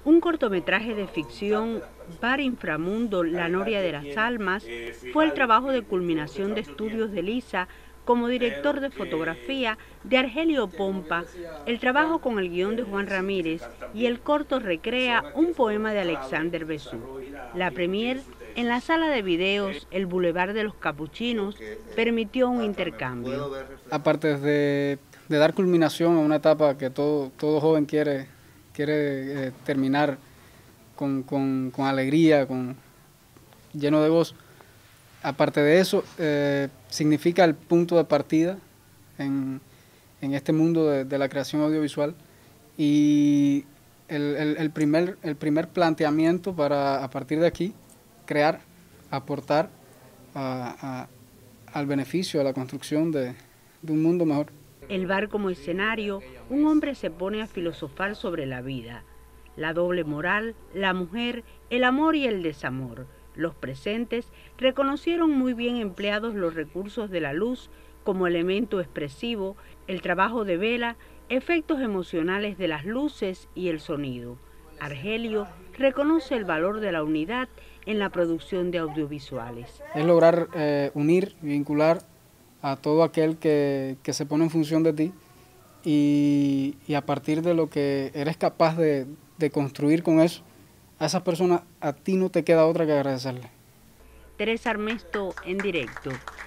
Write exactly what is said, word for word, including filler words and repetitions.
Un cortometraje de ficción, Bar Inframundo, La Noria de las Almas, fue el trabajo de culminación de estudios de Lisa como director de fotografía, de Argelio Pompa, el trabajo con el guión de Juan Ramírez y el corto recrea un poema de Alexander Besú. La premier en la sala de videos El Boulevard de los Capuchinos permitió un intercambio. Aparte de, de dar culminación a una etapa que todo, todo joven quiere, quiere eh, terminar con, con, con alegría, con, lleno de gozo, aparte de eso, eh, significa el punto de partida en, en este mundo de, de la creación audiovisual y el, el, el, primer, el primer planteamiento para, a partir de aquí, crear, aportar a, a, al beneficio, a la construcción de, de un mundo mejor. El bar como escenario, un hombre se pone a filosofar sobre la vida, la doble moral, la mujer, el amor y el desamor. Los presentes reconocieron muy bien empleados los recursos de la luz como elemento expresivo, el trabajo de vela, efectos emocionales de las luces y el sonido. Argelio reconoce el valor de la unidad en la producción de audiovisuales. Es lograr eh, unir, vincular a todo aquel que, que se pone en función de ti y, y a partir de lo que eres capaz de, de construir con eso, a esas personas a ti no te queda otra que agradecerle. Teresa Armesto en directo.